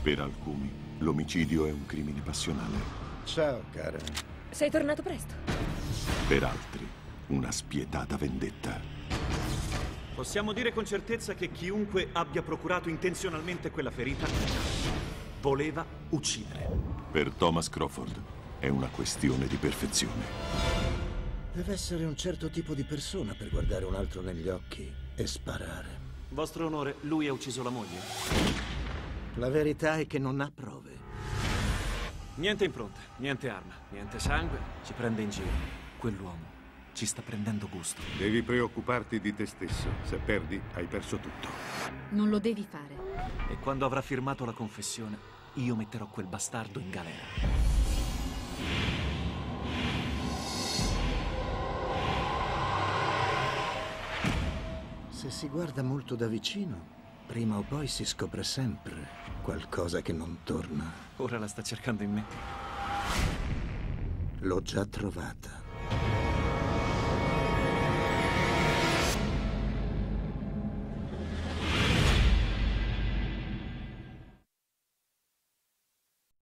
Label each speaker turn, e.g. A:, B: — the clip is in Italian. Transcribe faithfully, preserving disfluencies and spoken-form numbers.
A: Per alcuni, l'omicidio è un crimine passionale.
B: Ciao, cara.
C: Sei tornato presto.
A: Per altri, una spietata vendetta.
D: Possiamo dire con certezza che chiunque abbia procurato intenzionalmente quella ferita voleva uccidere.
A: Per Thomas Crawford è una questione di perfezione.
B: Deve essere un certo tipo di persona per guardare un altro negli occhi e sparare.
D: Vostro onore, lui ha ucciso la moglie?
B: La verità è che non ha prove.
D: Niente impronte, niente arma, niente sangue. Ci prende in giro. Quell'uomo ci sta prendendo gusto.
E: Devi preoccuparti di te stesso. Se perdi, hai perso tutto.
F: Non lo devi fare.
D: E quando avrà firmato la confessione, io metterò quel bastardo in galera.
B: Se si guarda molto da vicino, prima o poi si scopre sempre qualcosa che non torna.
D: Ora la sta cercando in me.
B: L'ho già trovata.